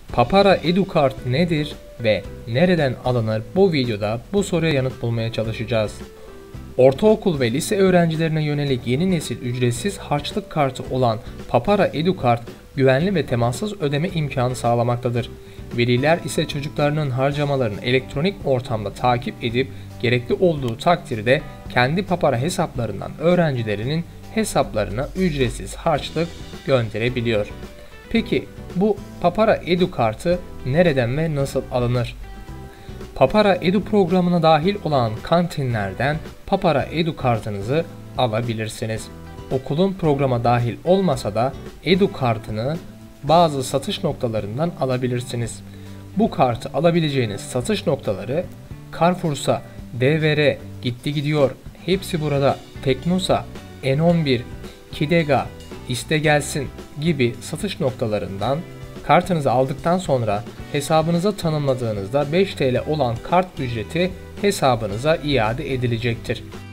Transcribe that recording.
Papara EduCard nedir ve nereden alınır? Bu videoda bu soruya yanıt bulmaya çalışacağız. Ortaokul ve lise öğrencilerine yönelik yeni nesil ücretsiz harçlık kartı olan Papara EduCard, güvenli ve temassız ödeme imkanı sağlamaktadır. Veliler ise çocuklarının harcamalarını elektronik ortamda takip edip gerekli olduğu takdirde kendi Papara hesaplarından öğrencilerinin hesaplarına ücretsiz harçlık gönderebiliyor. Peki bu Papara Edu kartı nereden ve nasıl alınır? Papara Edu programına dahil olan kantinlerden Papara Edu kartınızı alabilirsiniz. Okulun programa dahil olmasa da Edu kartını bazı satış noktalarından alabilirsiniz. Bu kartı alabileceğiniz satış noktaları Carrefour'sa, DVR, Gitti Gidiyor, Hepsi Burada, Teknosa, N11, Kidega, İste Gelsin gibi satış noktalarından kartınızı aldıktan sonra hesabınıza tanımladığınızda 5 TL olan kart ücreti hesabınıza iade edilecektir.